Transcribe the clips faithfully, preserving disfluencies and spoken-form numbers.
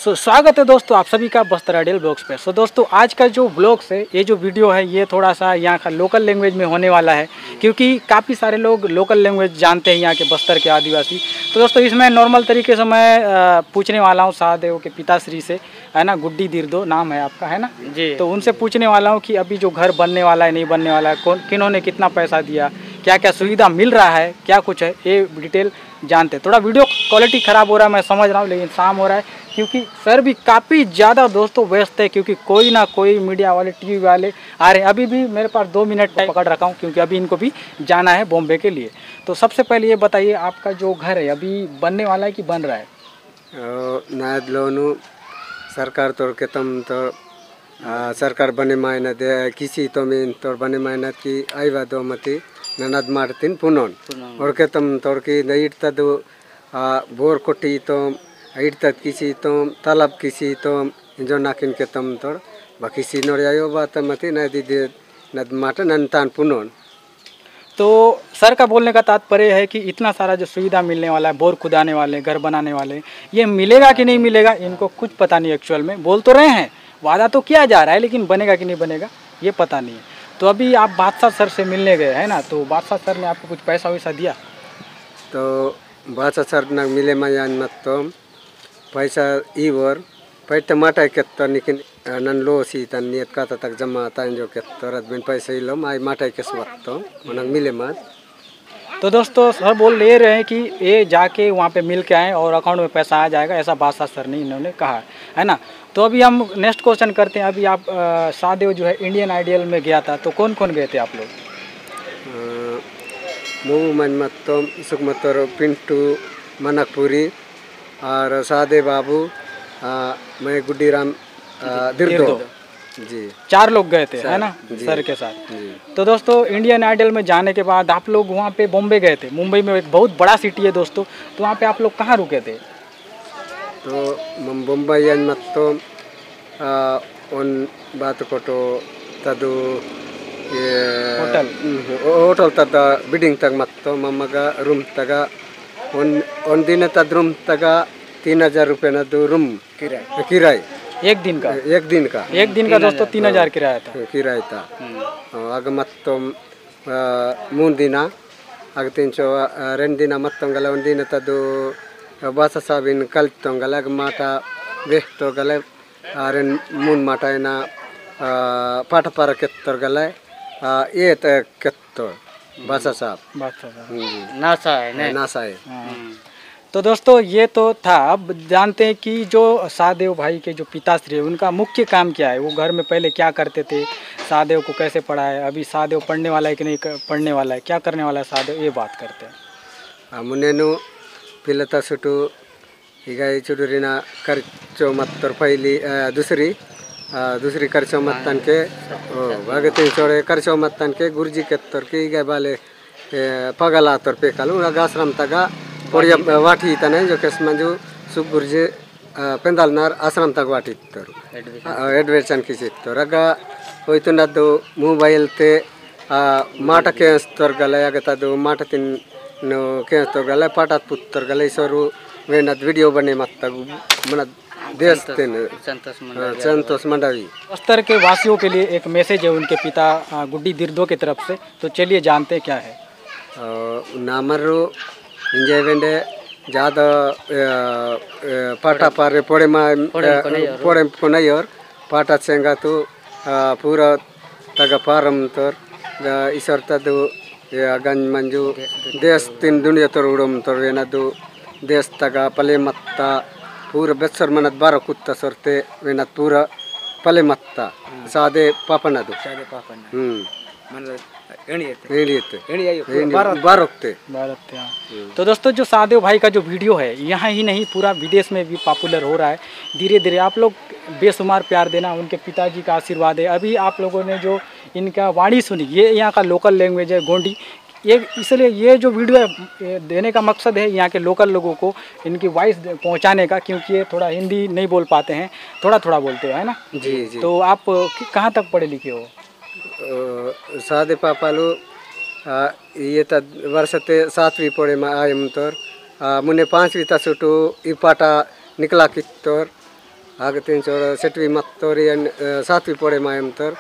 सो स्वागत है दोस्तों आप सभी का बस्तर आइडियल ब्लॉग्स पे। सो दोस्तों आज का जो ब्लॉग्स है, ये जो वीडियो है, ये थोड़ा सा यहाँ का लोकल लैंग्वेज में होने वाला है, क्योंकि काफ़ी सारे लोग लोकल लैंग्वेज जानते हैं यहाँ के बस्तर के आदिवासी। तो दोस्तों इसमें नॉर्मल तरीके से मैं पूछने वाला हूँ शाहदेव के पिताश्री से, है ना, गुड्डी दिरदो नाम है आपका, है ना जी। तो उनसे पूछने वाला हूँ कि अभी जो घर बनने वाला है, नहीं बनने वाला है, कौन किन्होंने कितना पैसा दिया, क्या क्या सुविधा मिल रहा है, क्या कुछ है, ये डिटेल जानते हैं। थोड़ा वीडियो क्वालिटी ख़राब हो रहा है मैं समझ रहा हूँ, लेकिन शाम हो रहा है क्योंकि सर भी काफ़ी ज़्यादा दोस्तों व्यस्त है, क्योंकि कोई ना कोई मीडिया वाले टीवी वाले आ रहे हैं। अभी भी मेरे पास दो मिनट टाइम पकड़ रखा हूँ, क्योंकि अभी इनको भी जाना है बॉम्बे के लिए। तो सबसे पहले ये बताइए, आपका जो घर है अभी बनने वाला है कि बन रहा है? नायद लोनु सरकार तौर के तम तो आ, सरकार बने मेहनत दे किसी तो में तौर बने मेहनत की आई बात मती ननद मार्तिन पुनोन और के तम तौर की नईट तद बोर कोटी तो ईट तद किसी तो तालाब किसी तो जो नाकिन के तम तौर बाकी सी नोरियायो बात मती नदी दे नद मार्टन नंतान पुनोन। तो सर का बोलने का तात्पर्य है कि इतना सारा जो सुविधा मिलने वाला है, बोर खुदाने वाले, घर बनाने वाले, ये मिलेगा कि नहीं मिलेगा इनको कुछ पता नहीं। एक्चुअल में बोल तो रहे हैं, वादा तो किया जा रहा है, लेकिन बनेगा कि नहीं बनेगा ये पता नहीं है। तो अभी आप बादशाह सर से मिलने गए है ना, तो बादशाह सर ने आपको कुछ पैसा वैसा दिया? तो बादशाह सर न मिले मैं मत तो पैसा ई वर पैट माटा के तो निकिन नन लो सी तन नियत का तक जमा तान जो के तो रत बिन पैसे लो माई माटा के स्वत तो मनंग मिले मत। तो दोस्तों सर बोल ले रहे हैं कि ये जाके वहाँ पे मिल के आए और अकाउंट में पैसा आ जाएगा, ऐसा बादशाह सर ने इन्होंने कहा है, है ना। तो अभी हम नेक्स्ट क्वेश्चन करते हैं। अभी आप शाहदेव जो है इंडियन आइडियल में गया था, तो कौन कौन गए थे आप लोग? मऊ मन मत तो सुखमतर पिंटू मनकपुरी और शाहदेव बाबू आ, मैं गुड्डी राम दिरदो जी, चार लोग गए थे, है ना, सर के साथ। तो दोस्तों इंडियन आइडल में जाने के बाद आप लोग वहाँ पे बॉम्बे गए थे। मुंबई में एक बहुत बड़ा सिटी है दोस्तों, तो वहाँ पे आप लोग कहाँ रुके थे? तो मुंबई मत तो उन बात को तो तदु ये होटल होटल तद बिल्डिंग तक मत तो मम्मगा रूम तगा उन उन दिन तद रूम तगा तीन हजार रुपये न दो रूम किराए किराए एक दिन का एक दिन का एक दिन का दोस्तों तीन हजार किराया था किराया था आग मत तो मून दिन आग तीन सौ रेंड दिन मत गले उन दिन तदु बासा साबिन कल तो गले माटा वेह तो गले रेन मून माटा ना पाठ पार केत्तर गले ये केत्तर बासा साहब नासा है नासा है। तो दोस्तों ये तो था। अब जानते हैं कि जो शाहदेव भाई के जो पिताश्री है उनका मुख्य काम क्या है, वो घर में पहले क्या करते थे, शाहदेव को कैसे पढ़ाए, अभी शाहदेव पढ़ने वाला है कि नहीं पढ़ने वाला है, क्या करने वाला है शाहदेव, ये बात करते हैं। मुनेनु पिलता सुटू हिगाई चुडुरिना खर्चो मत पहली दूसरी दूसरी खर्चो मत तन के भगती चोड़े खर्चो मत तन के गुरुजी के तर के हिगाई बाले पगला तर पे कल गाश्रम तगा और वाटी तने जो केस मंजू सुबुर्जे पेंदाल नार आश्रम तक वाटी तर एडवेशन किसी तो रगा होई तो ना दो मोबाइल ते माटा के स्तर गले आगे ता दो माटा तीन नो के स्तर गले पाटा पुत्र गले सरू वे ना वीडियो बने मत तक मना देश तेन संतोष मंडावी। बस्तर के वासियों के लिए एक मैसेज है उनके पिता गुड्डी दिरदो की तरफ से, तो चलिए जानते हैं क्या है। नामरो इंजय वेंडे ज़्यादा पाटा पारे पड़े में पड़े को नहीं और पाटा सेंगा तो पूरा तगा पारम तर इसर तदु गंज मंजू देश तीन दुनिया तर उड़म तर वेना दो देश तगा पले मत्ता पूरा बेसर मनत बारह कुत्ता सरते वेना पूरा पले मत्ता सादे पापना दो सादे पापना हम्म तो दोस्तों जो शाहदेव भाई का जो वीडियो है यहाँ ही नहीं पूरा विदेश में भी पॉपुलर हो रहा है धीरे धीरे। आप लोग बेशुमार प्यार देना, उनके पिताजी का आशीर्वाद है। अभी आप लोगों ने जो इनका वाणी सुनी, ये यहाँ का लोकल लैंग्वेज है गोंडी, ये इसलिए ये जो वीडियो है देने का मकसद है यहाँ के लोकल लोगों को इनकी वॉइस पहुँचाने का, क्योंकि ये थोड़ा हिंदी नहीं बोल पाते हैं, थोड़ा थोड़ा बोलते हैं, है ना जी जी। तो आप कहाँ तक पढ़े लिखे हो? सादे पापालो ये तद वर्षते सातवीं पढ़े में आयम तोर मुने पांचवी तसुटू इपाटा निकला कित्तोर आगे तीन चोड़ सेटवी मत्तोर यान सातवी पड़े मायम तर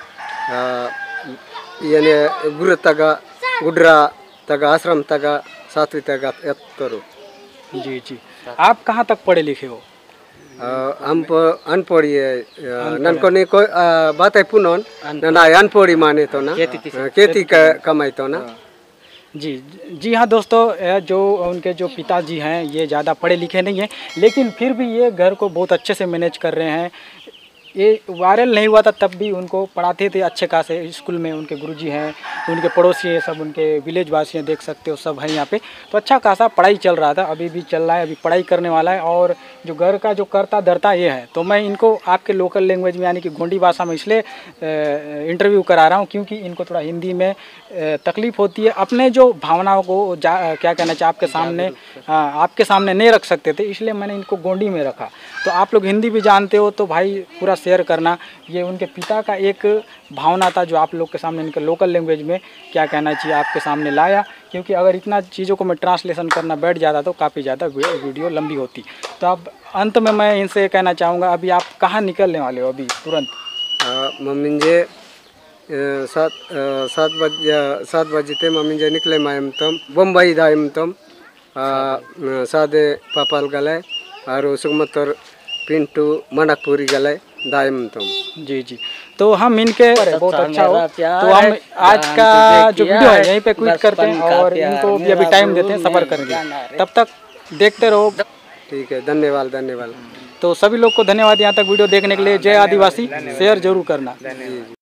यानी गुरु तगा गुडरा तगा आश्रम तगा सातवी तगा यत्तरो। जी जी, आप कहाँ तक पढ़े लिखे हो? हम अनपढ़ी है, ननको नहीं कोई बात है पुनोन ना अनपढ़ी माने तो ना खेती का कमाई तो ना। जी जी हाँ दोस्तों, जो उनके जो पिताजी हैं ये ज़्यादा पढ़े लिखे नहीं हैं, लेकिन फिर भी ये घर को बहुत अच्छे से मैनेज कर रहे हैं। ये वायरल नहीं हुआ था तब भी उनको पढ़ाते थे अच्छे खासे स्कूल में। उनके गुरुजी हैं, उनके पड़ोसी हैं, सब उनके विलेज वासी हैं, देख सकते हो सब हैं यहाँ पे। तो अच्छा खासा पढ़ाई चल रहा था, अभी भी चल रहा है, अभी पढ़ाई करने वाला है। और जो घर का जो करता धरता ये है, तो मैं इनको आपके लोकल लैंग्वेज में यानी कि गोंडी भाषा में इसलिए इंटरव्यू करा रहा हूँ क्योंकि इनको थोड़ा हिंदी में तकलीफ़ होती है। अपने जो भावनाओं को जा क्या कहना चाहिए आपके सामने आपके सामने नहीं रख सकते थे, इसलिए मैंने इनको गोंडी में रखा। तो आप लोग हिंदी भी जानते हो तो भाई पूरा शेयर करना। ये उनके पिता का एक भावना था जो आप लोग के सामने इनके लोकल लैंग्वेज में क्या कहना चाहिए आपके सामने लाया, क्योंकि अगर इतना चीज़ों को मैं ट्रांसलेशन करना बैठ जाता तो काफ़ी ज़्यादा वीडियो लंबी होती। तो अब अंत में मैं इनसे कहना चाहूँगा, अभी आप कहाँ निकलने वाले हो? अभी तुरंत मम्मी जे सात सात बजे सात बजे थे मम्मी जे निकले मायम तम बम्बई दायम तम सादे पापाल गले और सुगमतर पिंटू मनकपुरी गले दायम तुम। जी जी, तो हम इनके बहुत अच्छा हो तो हम आज का जो वीडियो है यहीं पे क्विट करते हैं और इनको भी अभी टाइम देते हैं, सफ़र करेंगे। तब तक देखते रहो। ठीक है, धन्यवाद धन्यवाद। तो सभी लोग को धन्यवाद यहाँ तक वीडियो देखने के लिए। जय आदिवासी, शेयर जरूर करना।